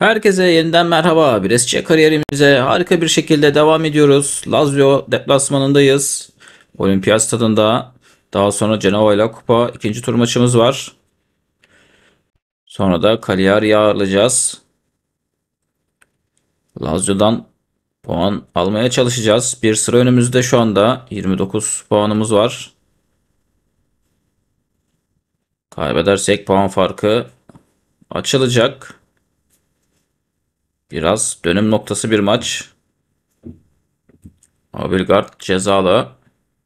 Herkese yeniden merhaba. Brescia kariyerimize harika bir şekilde devam ediyoruz. Lazio deplasmanındayız. Olimpiyat stadında. Daha sonra Cenova ile Kupa ikinci tur maçımız var. Sonra da Cagliari'yi ağırlayacağız. Lazio'dan puan almaya çalışacağız. Bir sıra önümüzde şu anda. 29 puanımız var. Kaybedersek puan farkı açılacak. Biraz dönüm noktası bir maç. Abelgard cezalı.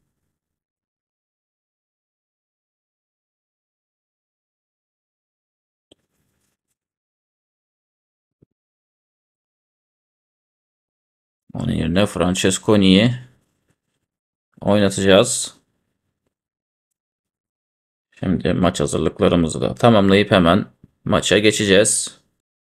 Onun yerine Francesconi'yi oynatacağız. Şimdi maç hazırlıklarımızı da tamamlayıp hemen maça geçeceğiz.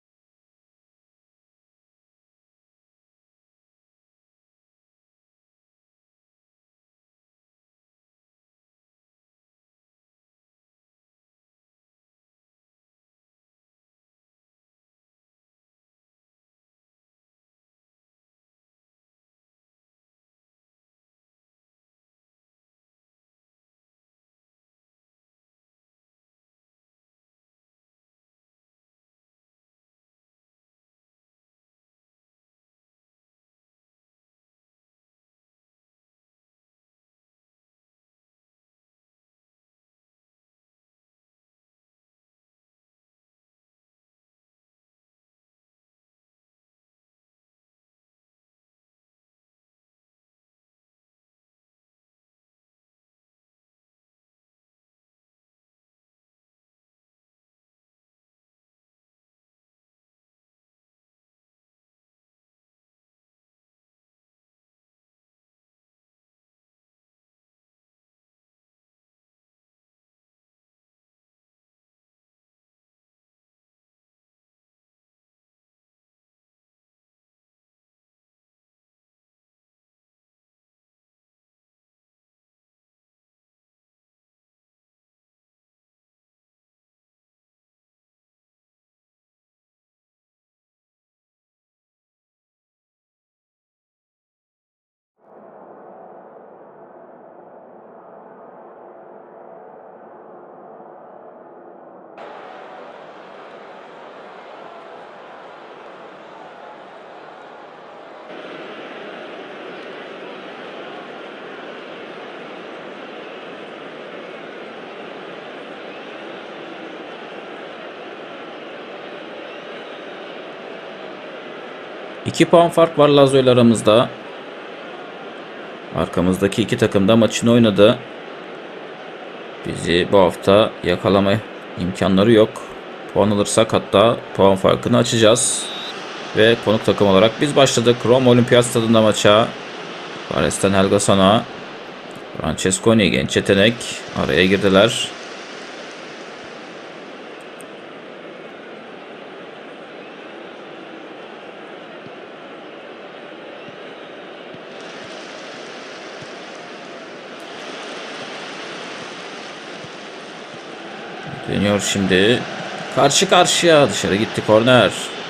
İki puan fark var Lazio ile aramızda. Arkamızdaki iki takım da maçını oynadı. Bizi bu hafta yakalama imkanları yok. Puan alırsak hatta puan farkını açacağız. Ve konuk takım olarak biz başladık. Roma Olimpiyat Stadında maça. Paris'ten Helgason'a. Francesconi genç yetenek. Araya girdiler. Dönüyor şimdi. Karşı karşıya dışarı gitti korner.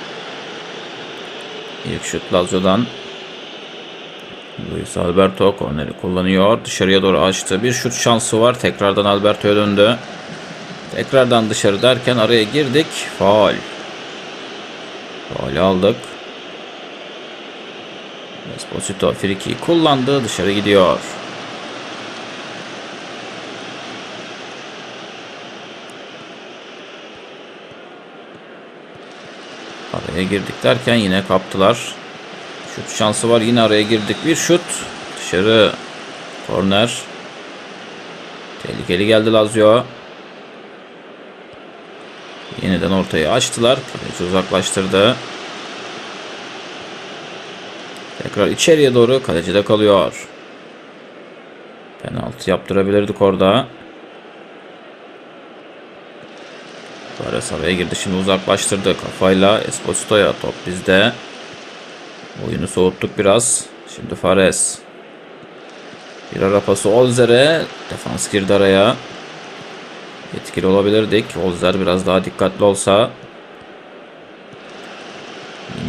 İlk şut Lazio'dan. Luis Alberto korneri kullanıyor. Dışarıya doğru açtı. Bir şut şansı var. Tekrardan Alberto'ya döndü. Tekrardan dışarı derken araya girdik. Faul. Faul aldık. Esposito frikiyi kullandı. Dışarı gidiyor. Araya girdik derken yine kaptılar. Şut şansı var. Yine araya girdik. Bir şut. Dışarı. Korner. Tehlikeli geldi Lazio. Yeniden ortayı açtılar. Kaleci uzaklaştırdı. Tekrar içeriye doğru. Kalecide kalıyor. Penaltı yaptırabilirdik orada. Fares araya girdi. Şimdi uzaklaştırdı. Kafayla Esposito'ya. Top bizde. Oyunu soğuttuk biraz. Şimdi Fares. Bir ara pası Olzer'e. Defans girdi araya. Etkili olabilirdik. Olzer biraz daha dikkatli olsa.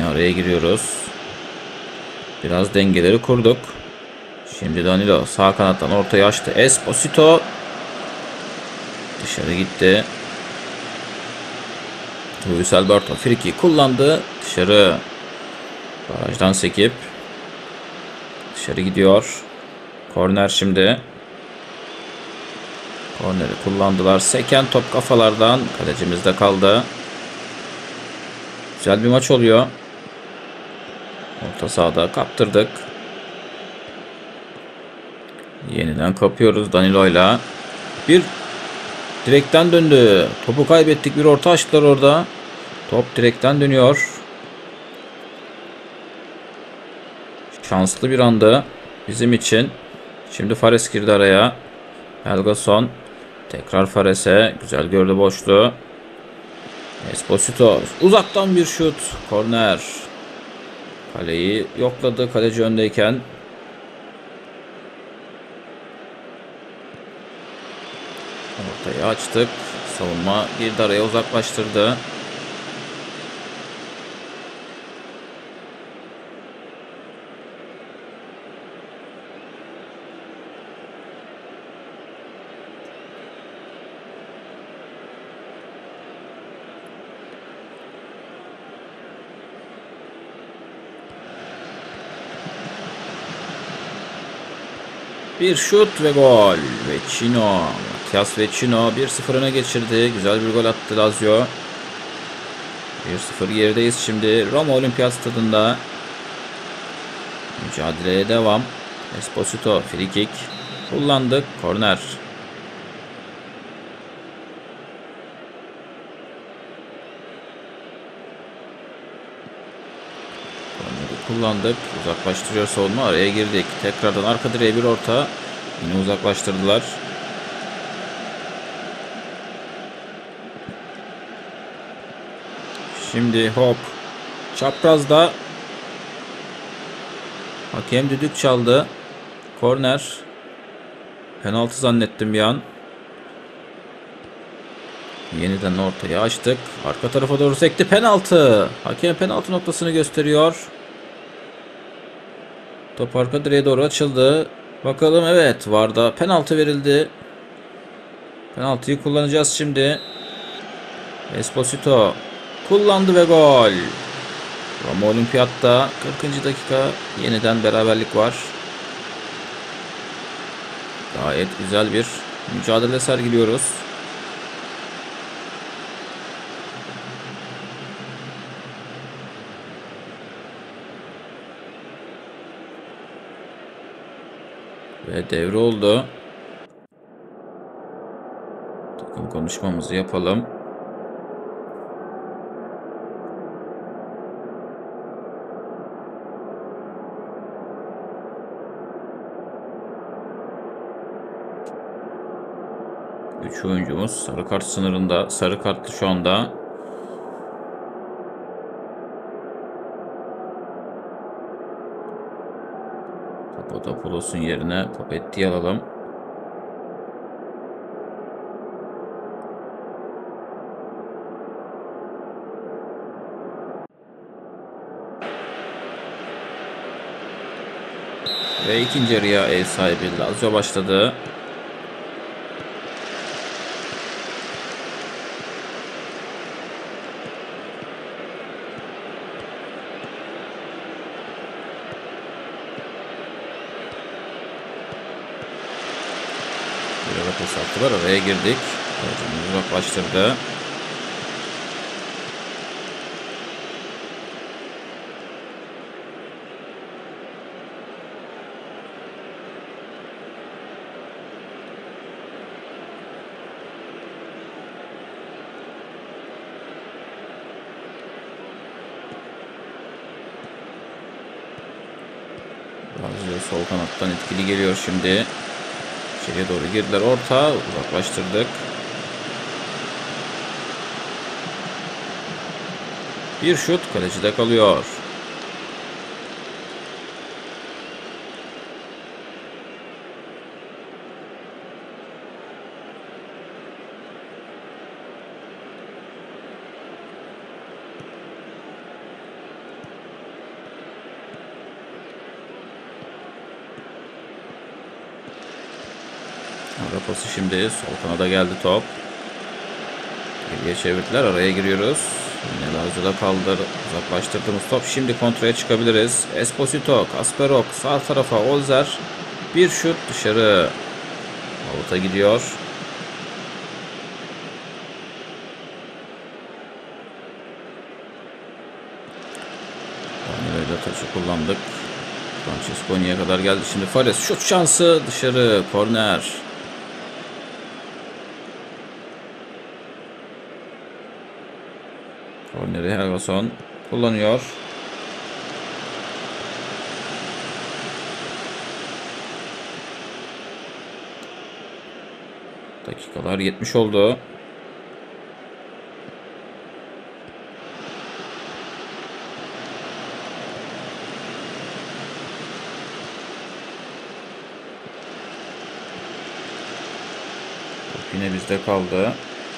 Yine araya giriyoruz. Biraz dengeleri kurduk. Şimdi Danilo sağ kanattan ortaya açtı. Esposito dışarı gitti. Luis Alberto friki kullandı. Dışarı. Barajdan sekip dışarı gidiyor. Korner şimdi. Korneri kullandılar. Seken top kafalardan. Kalecimizde kaldı. Güzel bir maç oluyor. Orta sahada kaptırdık. Yeniden kapıyoruz Danilo'yla. Bir direkten döndü. Topu kaybettik. Bir orta açtılar orada. Top direkten dönüyor. Şanslı bir anda bizim için. Şimdi Fares girdi araya. Helgason tekrar Fares'e. Güzel gördü boşluğu. Esposito uzaktan bir şut. Korner. Kaleyi yokladı kaleci öndeyken. Ortaya açtık. Savunma girdi araya, uzaklaştırdı. Bir şut ve gol. Vecino. Matias Vecino 1-0 öne geçirdi. Güzel bir gol attı Lazio. 1-0 gerideyiz şimdi. Roma Olimpiyat Stadında. Mücadeleye devam. Esposito free kick. Kullandık. Korner. Kullandık. Uzaklaştırıyor savunma. Araya girdik. Tekrardan arka direğe bir orta. Yine uzaklaştırdılar. Şimdi hop. Çaprazda. Hakem düdük çaldı. Korner. Penaltı zannettim bir an. Yeniden ortaya açtık. Arka tarafa doğru sekti. Penaltı. Hakem penaltı noktasını gösteriyor. Top arka direğe doğru açıldı. Bakalım, evet, VAR'da penaltı verildi. Penaltıyı kullanacağız şimdi. Esposito kullandı ve gol. Roma Olimpiyat'ta 40. dakika yeniden beraberlik var. Gayet güzel bir mücadele sergiliyoruz. Ve devre oldu. Takım konuşmamızı yapalım. Üç oyuncumuz sarı kart sınırında. Sarı kartlı şu anda. Papadopoulos'un yerine Papetti'yi alalım. Ve ikinci yarıya ev sahibi Lazio başladı. Bir ara pas attılar. Araya girdik. Uzaklaştırdı. Lazio sol kanattan etkili geliyor şimdi. İçeriye doğru girdiler. Orta. Uzaklaştırdık. Bir şut kalecide kalıyor. Ara pası şimdi. Sol kanada geldi top. Geriye çevirdiler. Araya giriyoruz. Yine Lazio'da kaldır. Uzaklaştırdığımız top. Şimdi kontraya çıkabiliriz. Esposito, Kasperok sağ tarafa. Olzer. Bir şut dışarı. Avuta gidiyor. Danilo'yla taçı kullandık. Francesconi'ye kadar geldi. Şimdi Fares şut şansı dışarı. Korner. Korneri Helgason kullanıyor. Dakikalar 70 oldu. Top yine bizde kaldı.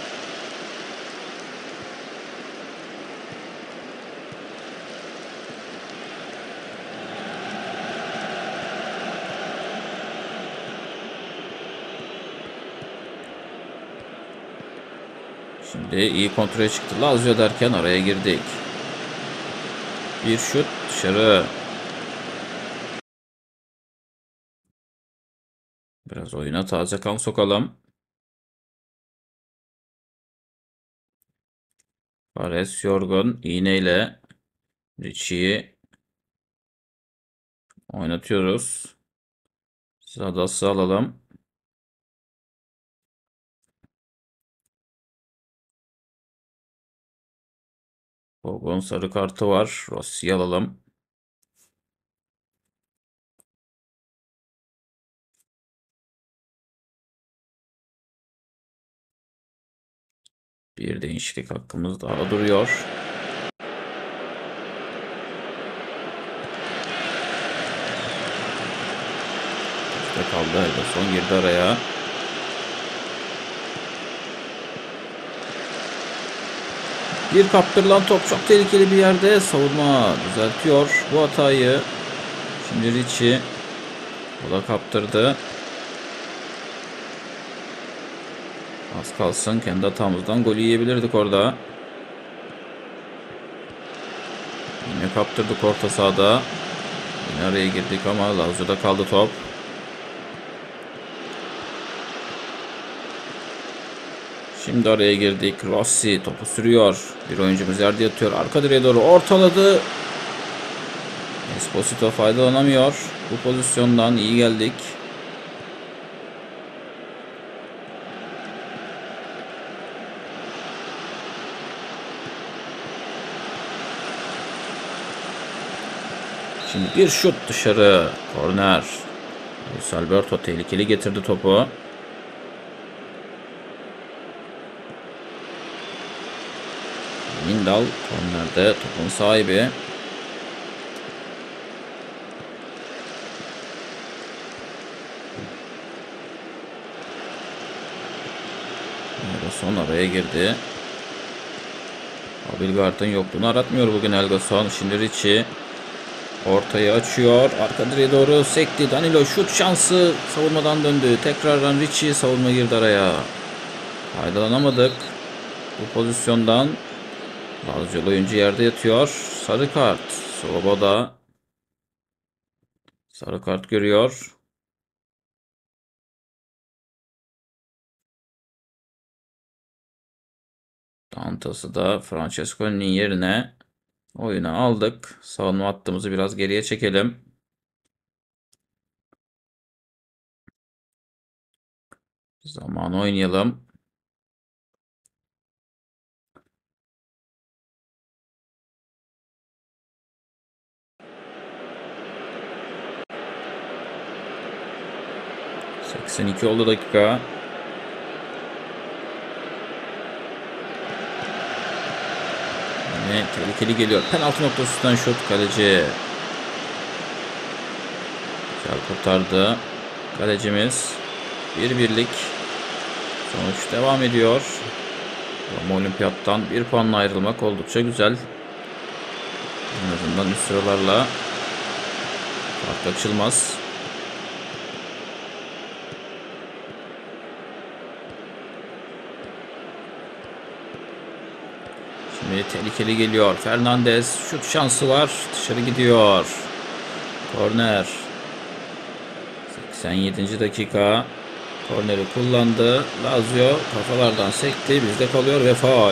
Şimdi iyi kontrole çıktı. Lazio derken araya girdik. Bir şut dışarı. Biraz oyuna taze kan sokalım. Fares yorgun. İğneyle Ricci'yi oynatıyoruz. Zadas'ı alalım. Bogon sarı kartı var. Rossi'yi alalım. Bir değişiklik hakkımız daha duruyor. İşte kaldı. Helgason girdi araya. Bir kaptırılan top çok tehlikeli bir yerde. Savunma düzeltiyor bu hatayı. Şimdi Ricci. O da kaptırdı. Az kalsın kendi hatamızdan golü yiyebilirdik orada. Yine kaptırdık orta sahada. Yine araya girdik ama Lazio'da kaldı top. Şimdi araya girdik. Rossi topu sürüyor. Bir oyuncumuz yerde yatıyor. Arka direğe doğru ortaladı. Esposito faydalanamıyor. Bu pozisyondan iyi geldik. Şimdi bir şut dışarı. Korner. Luis Alberto tehlikeli getirdi topu. Lindal kornerde topun sahibi. Helgason araya girdi. Abildgaard'ın yokluğunu aratmıyor bugün Helgason. Şimdi Ricci ortayı açıyor. Arka direğe doğru sekti. Danilo şut şansı. Savunmadan döndü. Tekrardan Ricci savunma girdi araya. Faydalanamadık bu pozisyondan. Lazio oyuncu yerde yatıyor. Sarı kart. Svoboda sarı kart görüyor. Dantas'ı da Francesconi'nin yerine oyuna aldık. Savunma hattımızı biraz geriye çekelim. Zaman oynayalım. ...82 oldu dakika. Yine tehlikeli geliyor. Penaltı noktasından şut kaleci. Güzel kurtardı. Kalecimiz. 1-1'lik. Sonuç devam ediyor. Roma Olimpiyat'tan bir puanla ayrılmak oldukça güzel. En azından üst sıralarla fark açılmaz. Şimdi tehlikeli geliyor. Fernandes şut şansı var. Dışarı gidiyor. Korner. 87. dakika. Korneri kullandı. Lazio kafalardan sekti. Bizde kalıyor ve faul.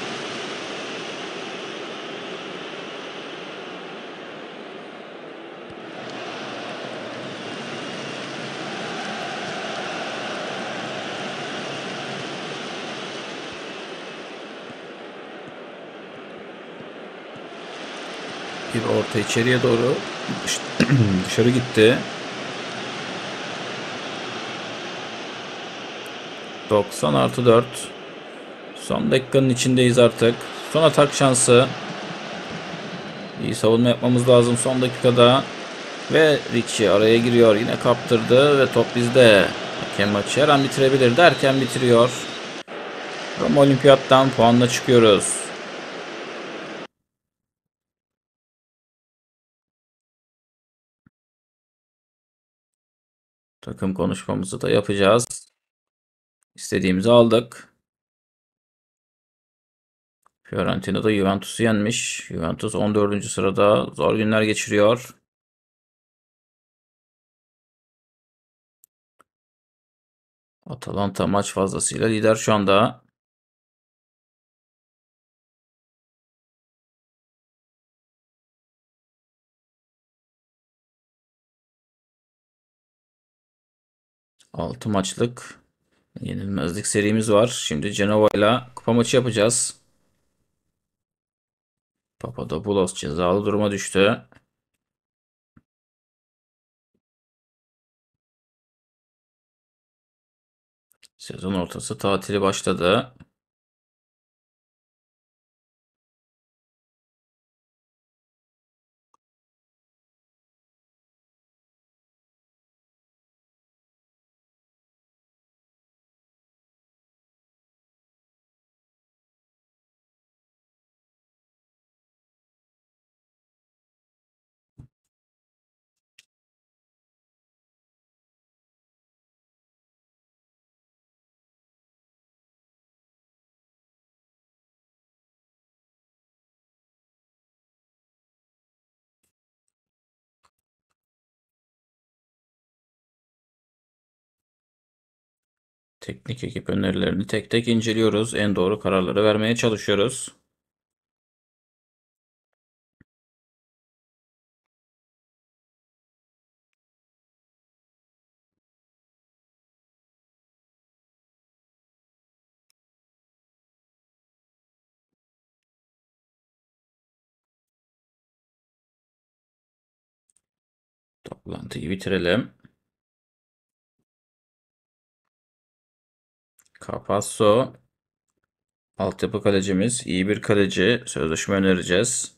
Bir orta içeriye doğru dışarı gitti. 90+4. Son dakikanın içindeyiz artık. Son atak şansı. İyi savunma yapmamız lazım son dakikada. Ve Ricci araya giriyor. Yine kaptırdı ve top bizde. Hakem maçı her an bitirebilir derken bitiriyor. Roma Olimpiyat'tan puanla çıkıyoruz. Takım konuşmamızı da yapacağız. İstediğimizi aldık. Fiorentina da Juventus'u yenmiş. Juventus 14. sırada zor günler geçiriyor. Atalanta maç fazlasıyla lider şu anda. Altı maçlık yenilmezlik serimiz var. Şimdi Genova ile kupa maçı yapacağız. Papadopoulos cezalı duruma düştü. Sezon ortası tatili başladı. Teknik ekip önerilerini tek tek inceliyoruz. En doğru kararları vermeye çalışıyoruz. Toplantıyı bitirelim. Capasso altyapı kalecimiz. İyi bir kaleci. Sözleşme önereceğiz.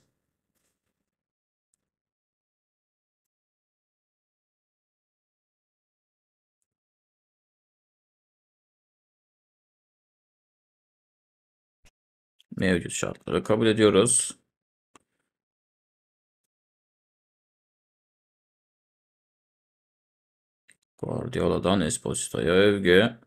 Mevcut şartları kabul ediyoruz. Guardiola'dan Esposito'ya övgü.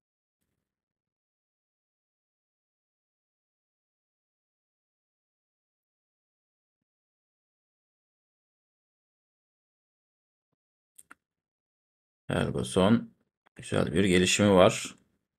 Ferguson güzel bir gelişimi var.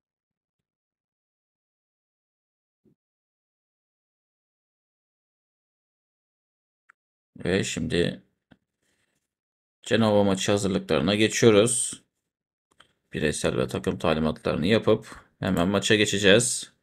Ve şimdi Cenova maçı hazırlıklarına geçiyoruz. Bireysel ve takım talimatlarını yapıp hemen maça geçeceğiz.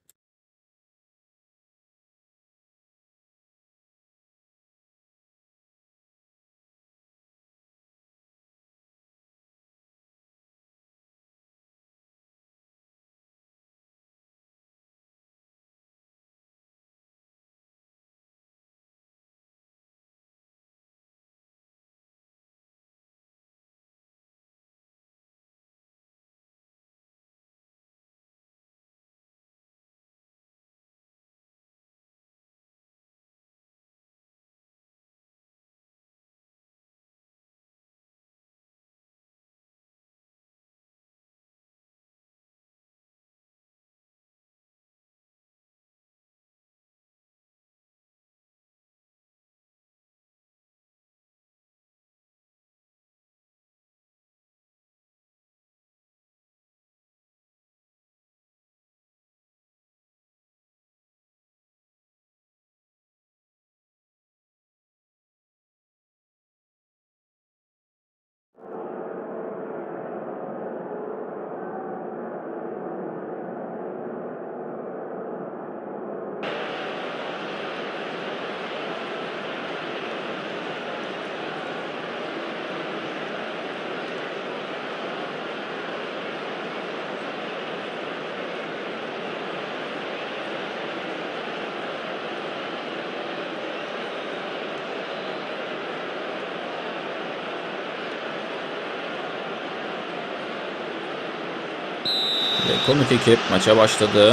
konuk ekip maça başladı.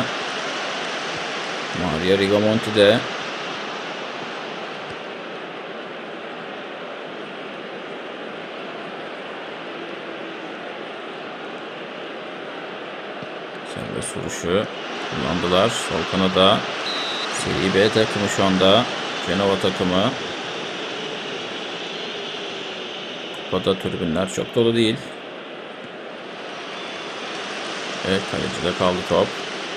Mario Rigamonti de. Serbest vuruşu kullandılar. Sol kanada Serie B takımı şu anda. Genova takımı. Kupada tribünler çok dolu değil. Evet, kalecide kaldı top.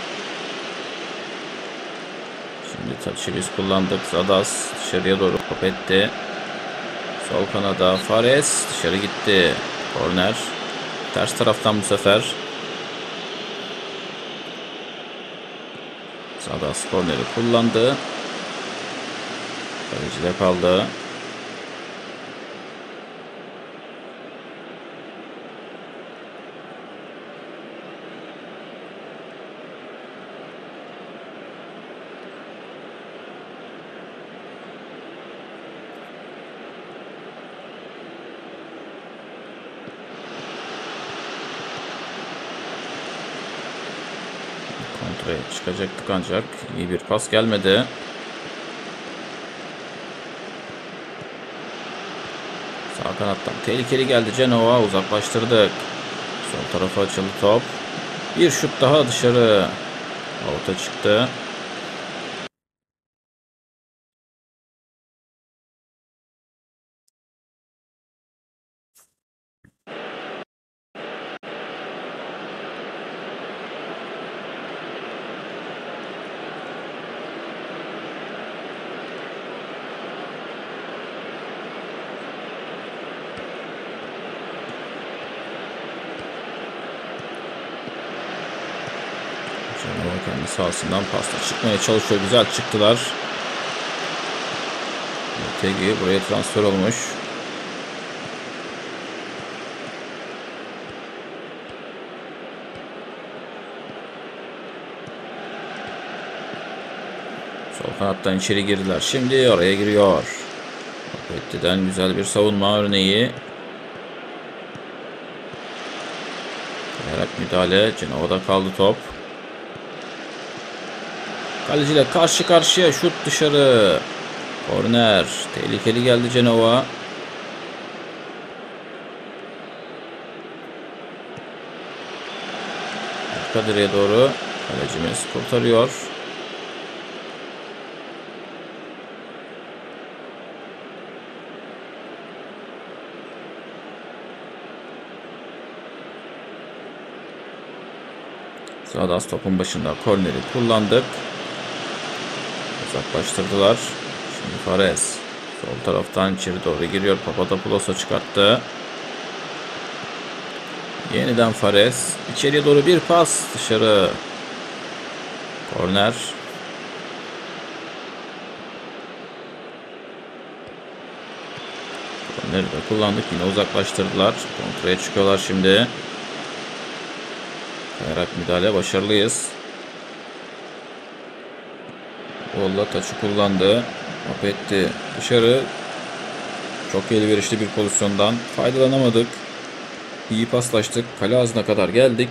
Şimdi taçı biz kullandık. Zadas dışarıya doğru top etti. Sol kanada Fares dışarı gitti. Korner. Ters taraftan bu sefer. Zadas korneri kullandı. Kalecide kaldı. Kontraya çıkacaktık ancak iyi bir pas gelmedi. Sağ kanattan tehlikeli geldi Genova, uzaklaştırdık. Sol tarafa açıldı top. Bir şut daha dışarı. Out'a çıktı. Genova kendi sahasından pasta çıkmaya çalışıyor. Güzel çıktılar. Tegi buraya transfer olmuş. Sol kanattan içeri girdiler. Şimdi oraya giriyor. Petti'den güzel bir savunma örneği. Kayarak müdahale. Genova'da kaldı top. Kaleciyle karşı karşıya, şut dışarı. Korner. Tehlikeli geldi Genova. Arka direğe doğru kalecimiz kurtarıyor. Zadas topun başında, korneri kullandık. Uzaklaştırdılar. Şimdi Fares sol taraftan içeri doğru giriyor. Papadopoulos'a çıkarttı. Yeniden Fares. İçeriye doğru bir pas. Dışarı. Korner. Korneri de kullandık. Yine uzaklaştırdılar. Kontraya çıkıyorlar şimdi. Kayarak müdahale, başarılıyız. Bolla taçı kullandı. Apetti dışarı. Çok elverişli bir pozisyondan faydalanamadık. İyi paslaştık. Kale ağzına kadar geldik.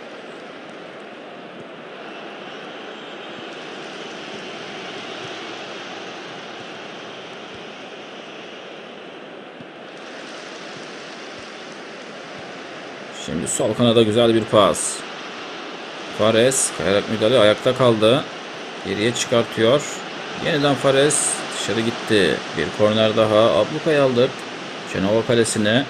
Şimdi sol kanada güzel bir pas. Fares kayarak müdahale, ayakta kaldı. Geriye çıkartıyor. Yeniden Fares dışarı gitti. Bir korner daha. Abluka'yı aldık. Genova kalesine.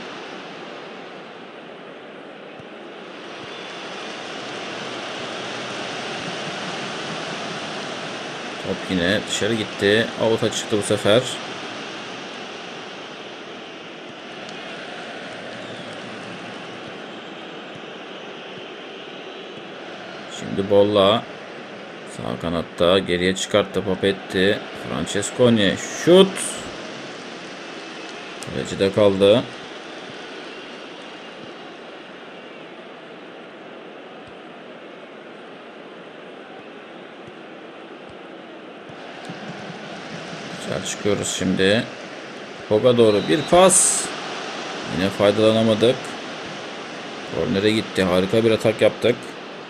Top yine dışarı gitti. Out'a çıktı bu sefer. Şimdi Bolla sağ kanatta geriye çıkarttı, Papetti. Francesconi şut. Kalecide kaldı. Güzel çıkıyoruz şimdi. Hoga doğru bir pas. Yine faydalanamadık. Kornere gitti. Harika bir atak yaptık.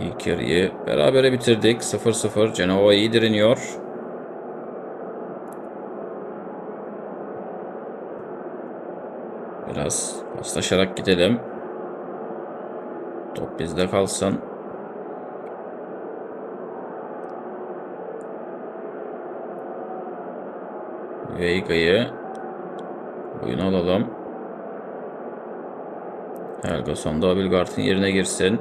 İlk yarıyı berabere bitirdik. 0-0. Cenova iyi direniyor. Biraz paslaşarak gidelim. Top bizde kalsın. Veiga'yı oyuna alalım. Helgason da Abildgaard'ın yerine girsin.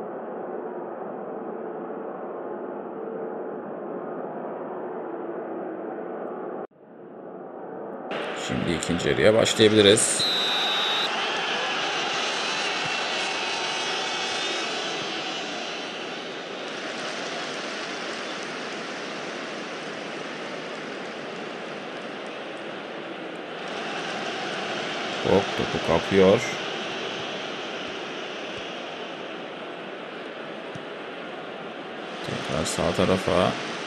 Şimdi ikinci yarıya başlayabiliriz. Hop, topu kapıyor. Tekrar sağ tarafa.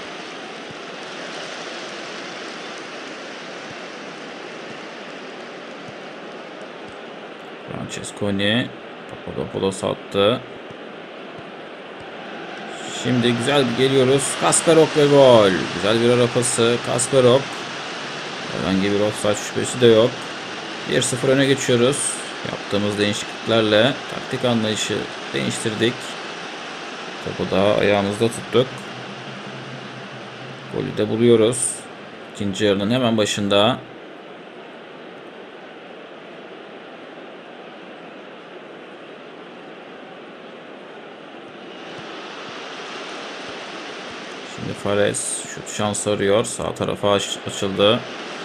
Francesconi. Papadopoulos attı. Şimdi güzel geliyoruz. Kasperok ve gol. Güzel bir ara pası. Kasperok. Herhangi bir offside şüphesi de yok. 1-0 öne geçiyoruz. Yaptığımız değişikliklerle taktik anlayışı değiştirdik. Topu da ayağımızda tuttuk. Golü de buluyoruz. İkinci yarının hemen başında. Şimdi Fares şut şansı arıyor. Sağ tarafa açıldı.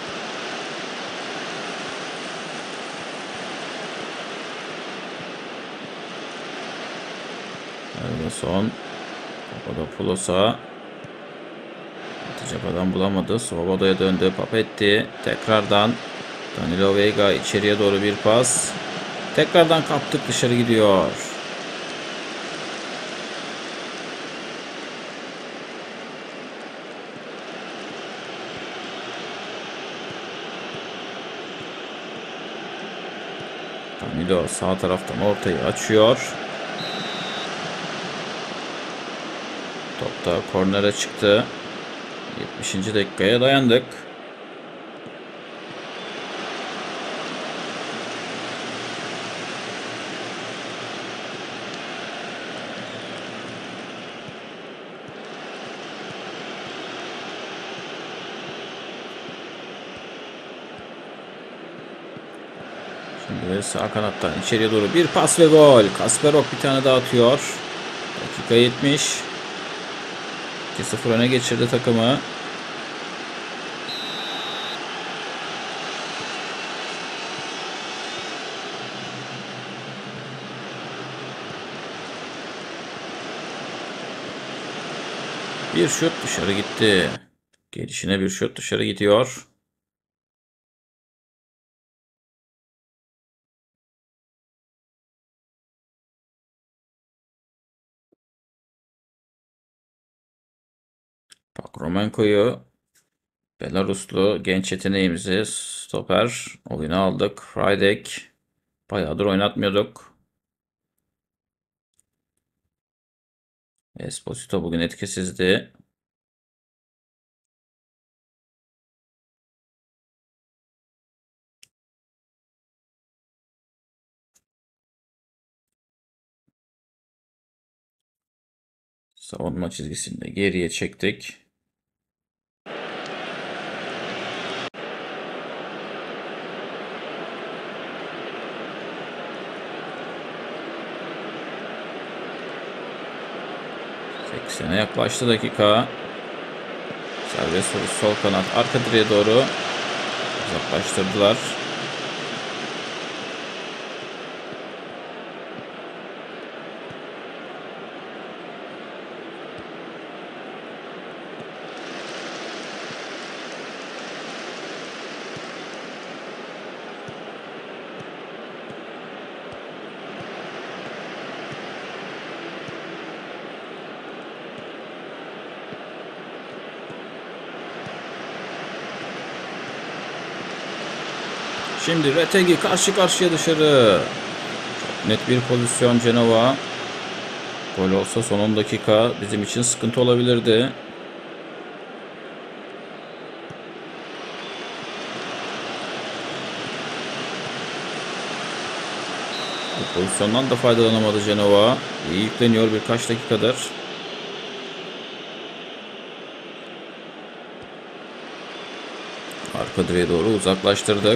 Son Papadopoulos'a atacak adam bulamadı. Svoboda'ya döndü. Papetti tekrardan Danilo Veiga içeriye doğru bir pas. Tekrardan kaptık, dışarı gidiyor. Danilo sağ taraftan ortayı açıyor. Top da kornere çıktı. 70. dakikaya dayandık. Şimdi sağ kanattan içeriye doğru bir pas ve gol. Kasperok bir tane daha atıyor. Dakika 70. 2-0 öne geçirdi takımı. Bir şut dışarı gitti. Gelişine bir şut dışarı gidiyor. Pakromenko'yu, Belaruslu genç yeteneğimizi stoper oyuna aldık. Friedek bayağıdır oynatmıyorduk. Esposito bugün etkisizdi. Savunma çizgisinde geriye çektik. Sene yaklaştı dakika. Serbest vuruş sol kanat arka direğe doğru uzaklaştırdılar. Şimdi Retegi karşı karşıya dışarı. Çok net bir pozisyon Cenova. Gol olsa son 10 dakika bizim için sıkıntı olabilirdi. Bu pozisyondan da faydalanamadı Genova. İyi yükleniyor birkaç dakikadır. Arka direğe doğru uzaklaştırdık.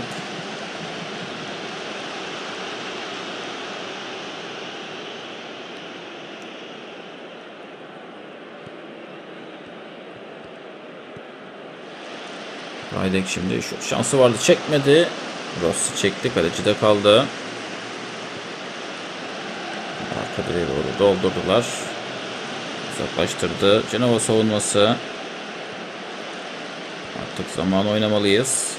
Raydek şimdi şu şansı vardı, çekmedi. Rossi çekti, kaleci de kaldı. Arka direğe doğru doldurdular. Uzaklaştırdı. Genova savunması. Artık zaman oynamalıyız.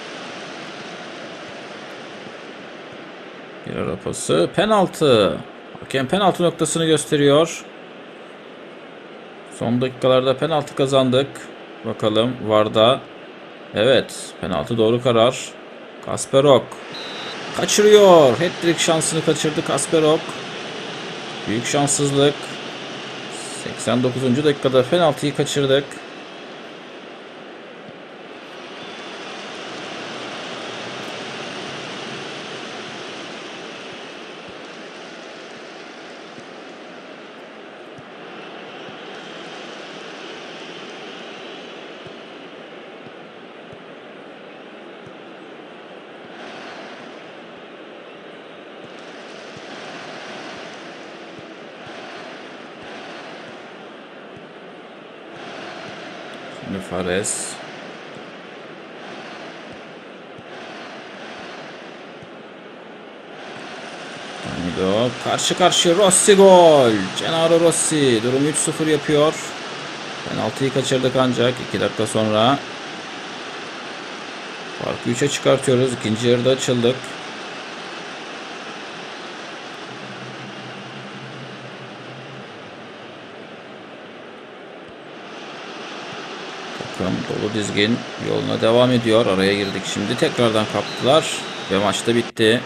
Bir ara pası. Penaltı. Hakem penaltı noktasını gösteriyor. Son dakikalarda penaltı kazandık. Bakalım VAR'da. Evet, penaltı doğru karar. Kasperok kaçırıyor. Hat-trick şansını kaçırdı Kasperok. Büyük şanssızlık. 89. dakikada penaltıyı kaçırdık. Şimdi Fares. Danilo karşı karşıya, Rossi gol. Gennaro Rossi durumu 3-0 yapıyor. Penaltıyı kaçırdık ancak 2 dakika sonra. Farkı 3'e çıkartıyoruz. İkinci yarıda açıldık. Takım dolu dizgin yoluna devam ediyor. Araya girdik şimdi. Tekrardan kaptılar. Ve maç da bitti.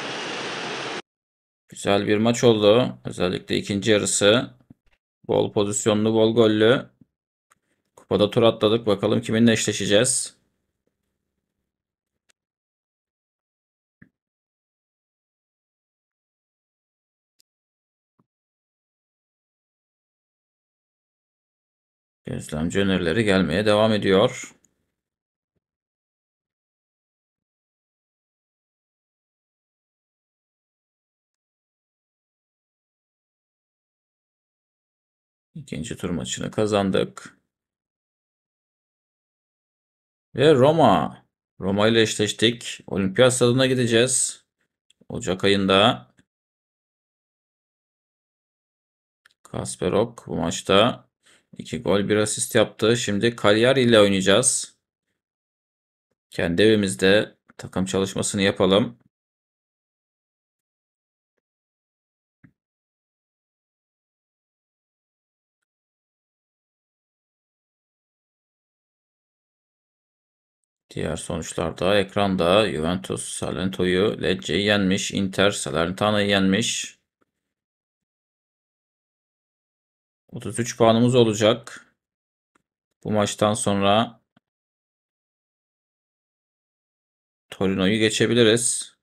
Güzel bir maç oldu. Özellikle ikinci yarısı. Bol pozisyonlu, bol gollü. Kupada tur atladık. Bakalım kiminle eşleşeceğiz. Gözlemci önerileri gelmeye devam ediyor. İkinci tur maçını kazandık. Ve Roma. Roma ile eşleştik. Olimpiyat stadına gideceğiz. Ocak ayında. Kasperok bu maçta 2 gol 1 asist yaptı. Şimdi Cagliari ile oynayacağız. Kendi evimizde takım çalışmasını yapalım. Diğer sonuçlarda ekranda Juventus Salento'yu, Lecce'yi yenmiş. Inter Salernitano'yu yenmiş. 33 puanımız olacak. Bu maçtan sonra Torino'yu geçebiliriz.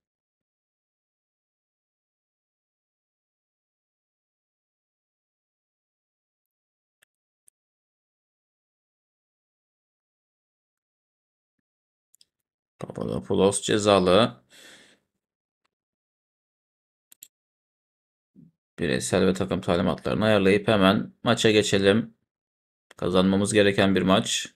Papadopoulos cezalı. Bireysel ve takım talimatlarını ayarlayıp hemen maça geçelim. Kazanmamız gereken bir maç.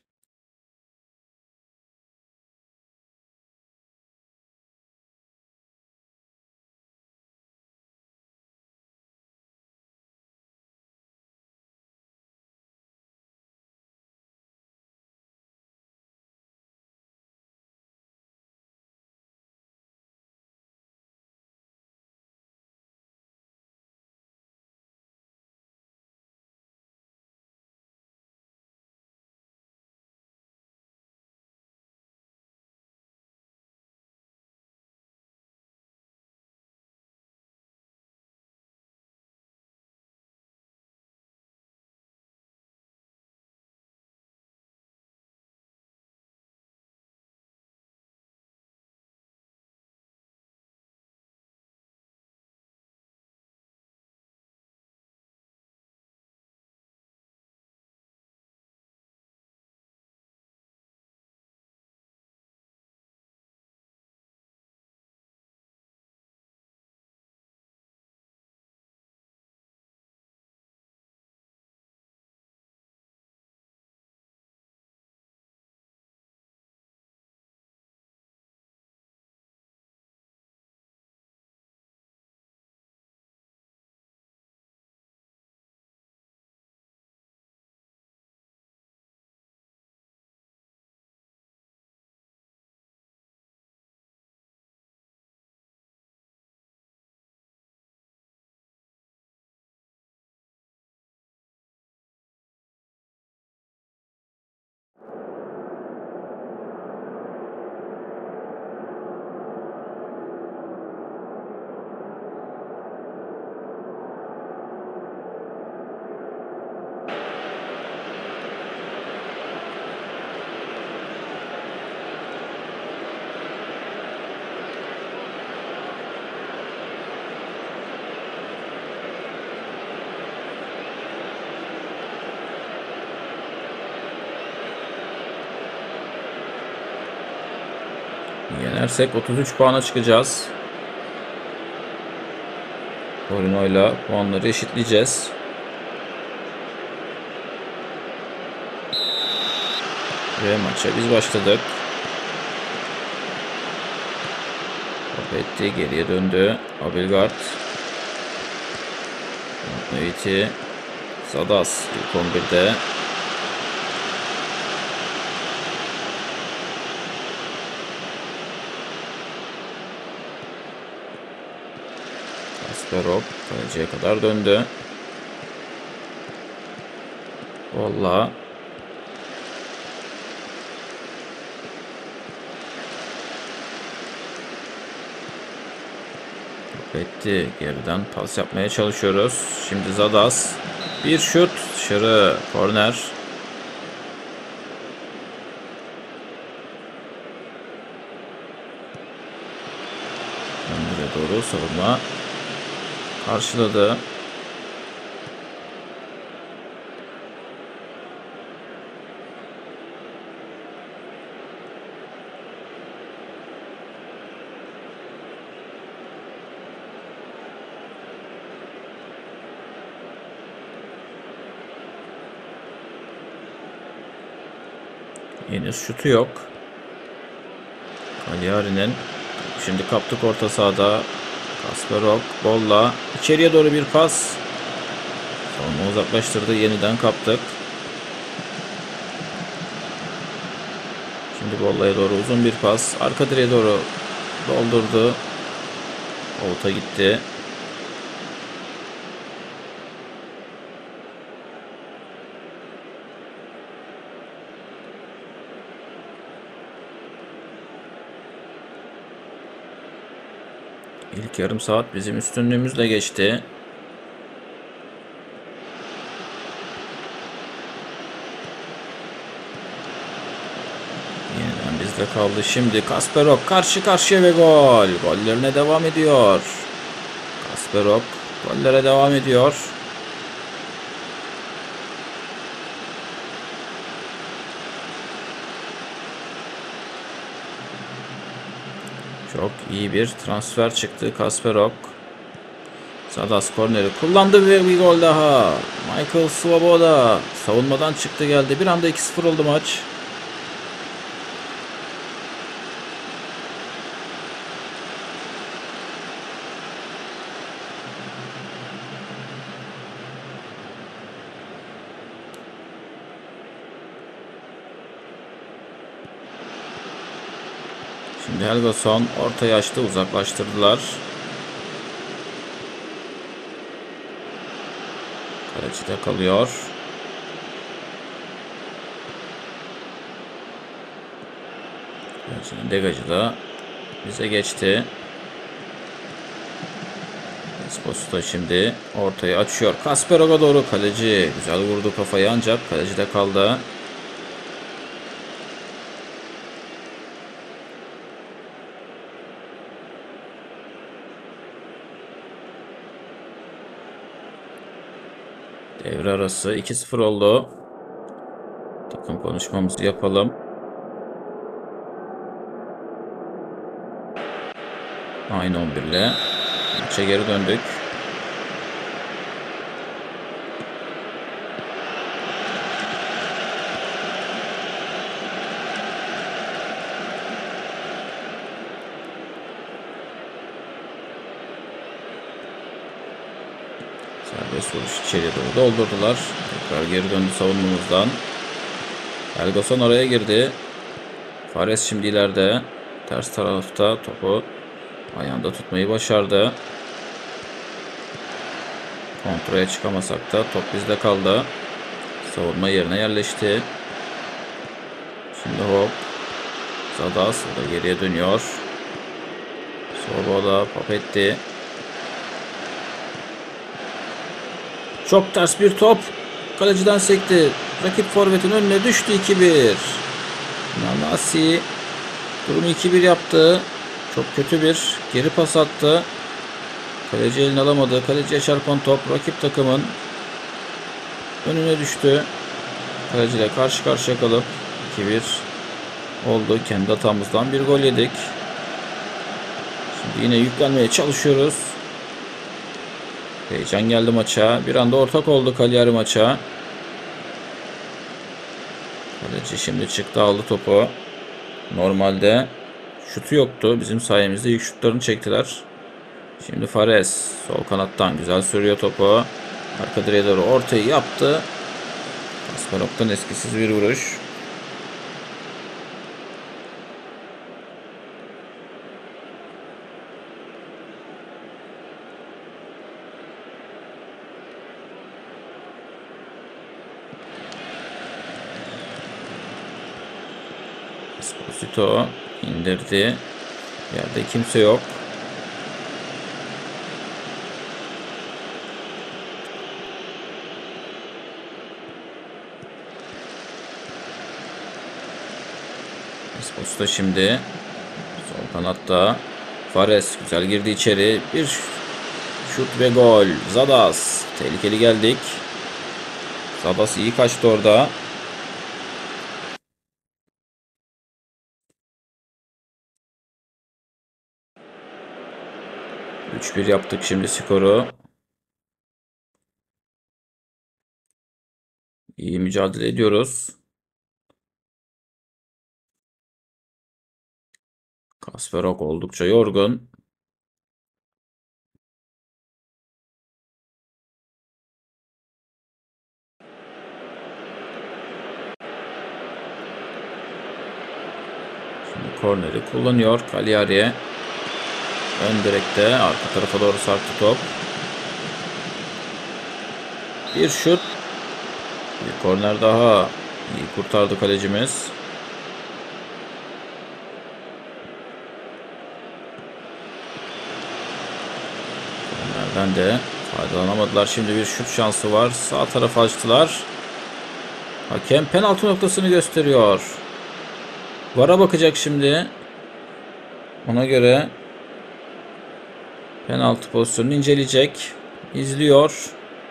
Yenersek 33 puana çıkacağız. Torino'yla puanları eşitleyeceğiz. Ve maça biz başladık. Papetti geriye döndü. Abelgard. Nöyti. Sadas ilk 11'de. Kasparov kaleciye kadar döndü. Valla. Papetti geriden pas yapmaya çalışıyoruz. Şimdi Zadas. Bir şut dışarı. Korner. Öndüre doğru savunma karşıladı. Henüz şutu yok. Cagliari'nin. Şimdi kaptık orta sahada. Kasparov bolla. İçeriye doğru bir pas. Sonra uzaklaştırdı. Yeniden kaptık. Şimdi bollaya doğru uzun bir pas. Arka direğe doğru doldurdu. Out'a gitti. İlk yarım saat bizim üstünlüğümüzle geçti. Yeniden bizde kaldı. Şimdi Kasparov karşı karşıya ve gol. Gollerine devam ediyor. Kasparov gollere devam ediyor. Çok iyi bir transfer çıktı Kasparov. Sadas korneri kullandı ve bir gol daha. Michael Svoboda savunmadan çıktı geldi. Bir anda 2-0 oldu maç. Şimdi Helgason ortaya açtı, uzaklaştırdılar. Kalecide kalıyor. Kalecinin degajı da bize geçti. Esposito şimdi ortaya açıyor. Kasparov'a doğru kaleci. Güzel vurdu kafayı ancak kalecide kaldı. Devre arası 2-0 oldu. Takım konuşmamızı yapalım. Aynı 11 ile maça geri döndük. Serbest vuruş içeriye doğru doldurdular. Tekrar geri döndü savunmamızdan. Helgason oraya girdi. Fares şimdi ileride. Ters tarafta topu ayağında tutmayı başardı. Kontrole çıkamasak da top bizde kaldı. Savunma yerine yerleşti. Şimdi hop. Zadas da geriye dönüyor. Svoboda, Papetti. Çok ters bir top. Kaleciden sekti. Rakip forvetin önüne düştü 2-1. Nanasi durumu 2-1 yaptı. Çok kötü bir geri pas attı. Kaleci elini alamadı. Kaleciye çarpan top rakip takımın önüne düştü. Kaleciyle karşı karşıya kalıp 2-1 oldu. Kendi hatamızdan bir gol yedik. Yine yüklenmeye çalışıyoruz. Heyecan geldi maça. Bir anda ortak oldu Cagliari maça. Kaleci şimdi çıktı, aldı topu. Normalde şutu yoktu. Bizim sayemizde ilk şutlarını çektiler. Şimdi Fares sol kanattan güzel sürüyor topu. Arka direğe doğru ortayı yaptı. Kasparov'tan eskisiz bir vuruş. Esposito indirdi. Yerde kimse yok. Esposito şimdi sol kanatta. Fares güzel girdi içeri. Bir şut ve gol. Zadas. Tehlikeli geldik. Zadas iyi kaçtı orada. Üç bir yaptık şimdi skoru. İyi mücadele ediyoruz. Kasperok oldukça yorgun. Şimdi korneri kullanıyor Cagliari. Ön direkte arka tarafa doğru sarktı top. Bir şut. Bir korner daha. İyi kurtardı kalecimiz. Kornerden de faydalanamadılar. Şimdi bir şut şansı var. Sağ tarafa açtılar. Hakem penaltı noktasını gösteriyor. VAR'a bakacak şimdi. Ona göre penaltı pozisyonunu inceleyecek. İzliyor.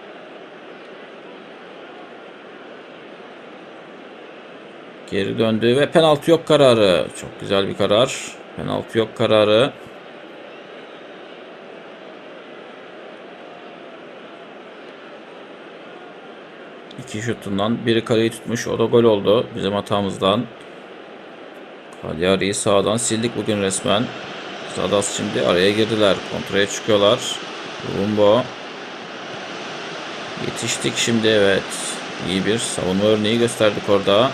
Geri döndü ve penaltı yok kararı. Çok güzel bir karar. Penaltı yok kararı. İki şutundan biri kaleyi tutmuş. O da gol oldu bizim hatamızdan. Cagliari'yi sağdan sildik bugün resmen. Zadas şimdi araya girdiler. Kontraya çıkıyorlar. Rumbo. Yetiştik şimdi, evet. İyi bir savunma örneği gösterdik orada.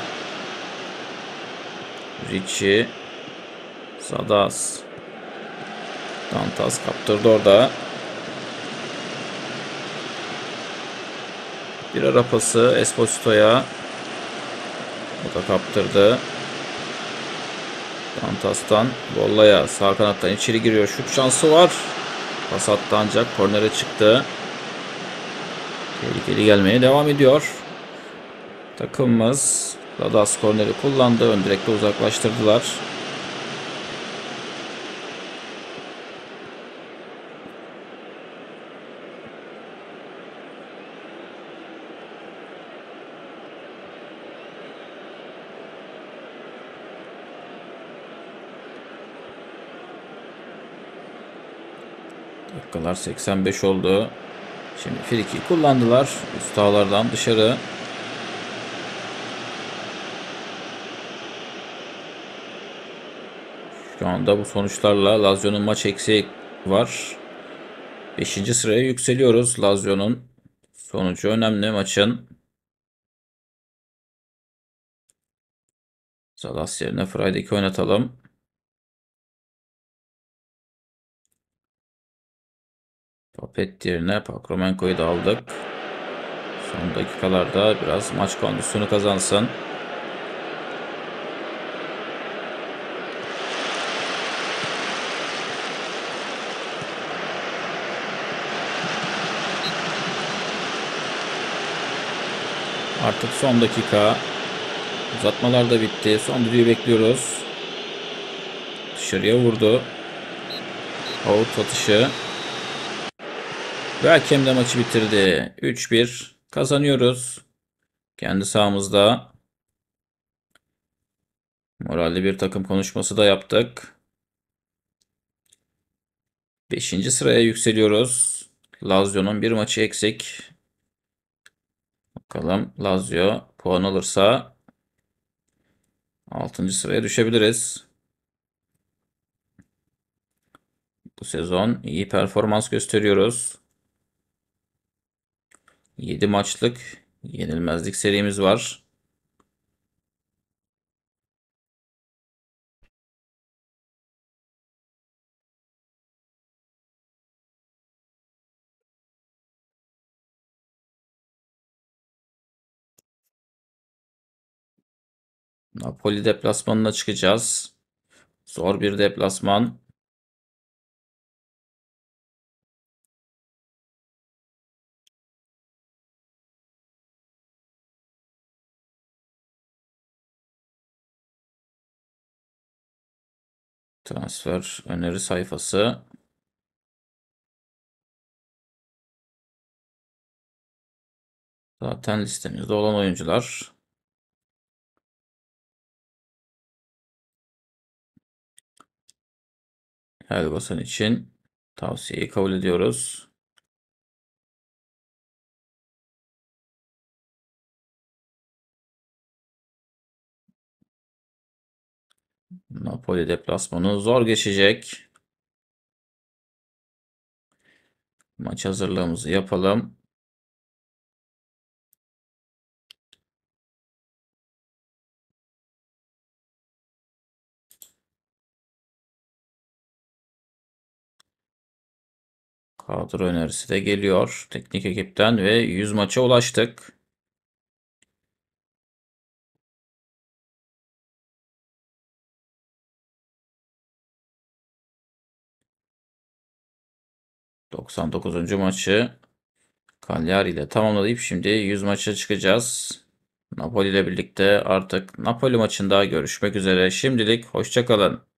Ricci. Zadas. Dantas kaptırdı orada. Bir ara pası Esposito'ya. O da kaptırdı. Dantas'tan Bolla'ya sağ kanattan içeri giriyor. Şut şansı var. Pas attı ancak kornere çıktı. Tehlikeli gelmeye devam ediyor. Takımımız Zadas korneri kullandı. Ön direkte uzaklaştırdılar. Dakikalar 85 oldu. Şimdi friki kullandılar. Üst ağlardan dışarı. Şu anda bu sonuçlarla Lazio'nun maç eksiği var. 5. sıraya yükseliyoruz. Lazio'nun sonucu önemli maçın. Salas yerine Friedek'i oynatalım. Papet yerine Pakromenko'yu da aldık. Son dakikalarda biraz maç kondisyonu kazansın. Artık son dakika. Uzatmalar da bitti. Son düdüğü bekliyoruz. Dışarıya vurdu. Out atışı. Ve hakem de maçı bitirdi. 3-1 kazanıyoruz. Kendi sahamızda. Moralli bir takım konuşması da yaptık. Beşinci sıraya yükseliyoruz. Lazio'nun bir maçı eksik. Bakalım Lazio puan alırsa 6. sıraya düşebiliriz. Bu sezon iyi performans gösteriyoruz. 7 maçlık yenilmezlik serimiz var. Napoli deplasmanına çıkacağız. Zor bir deplasman. Transfer öneri sayfası. Zaten listemizde olan oyuncular. Helgosan için tavsiyeyi kabul ediyoruz. Napoli deplasmanı zor geçecek. Maç hazırlığımızı yapalım. Kadro önerisi de geliyor teknik ekipten ve 100 maça ulaştık. ...99. maçı Cagliari ile tamamlayıp şimdi 100 maça çıkacağız. Napoli ile birlikte artık Napoli maçında görüşmek üzere. Şimdilik hoşça kalın.